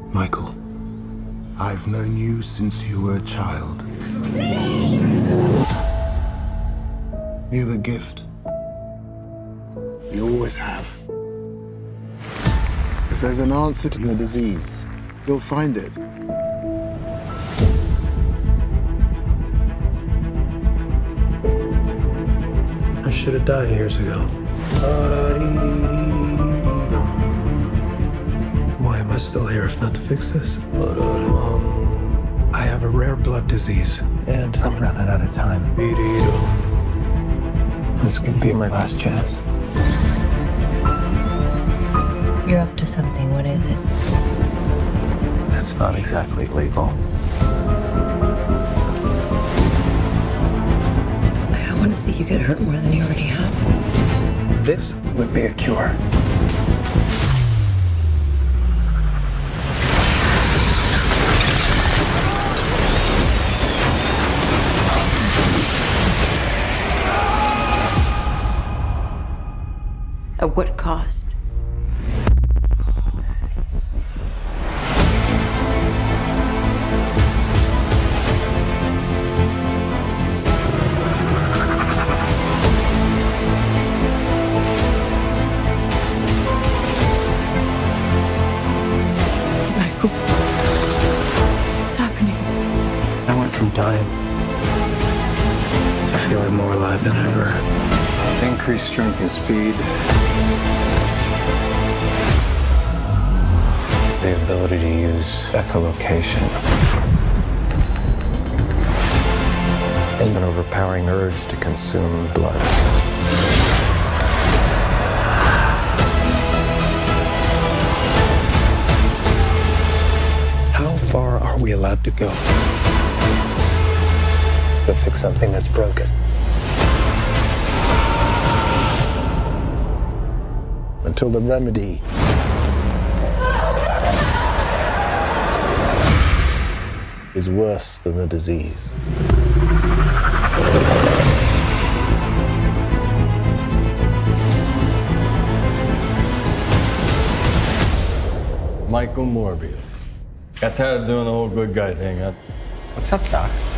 Michael, I've known you since you were a child. You're a gift. You always have. If there's an answer to your disease, you'll find it. I should have died years ago. Why am I still here if not to fix this? I have a rare blood disease, and I'm running out of time. This could be my last chance. You're up to something. What is it? It's not exactly legal. I want to see you get hurt more than you already have. This would be a cure. At what cost? Michael, what's happening? I went from dying to feeling more alive than ever. Increased strength and speed. The ability to use echolocation. And an overpowering urge to consume blood. How far are we allowed to go to fix something that's broken? Until the remedy is worse than the disease. Michael Morbius. Got tired of doing the whole good guy thing, huh? What's up, Doc?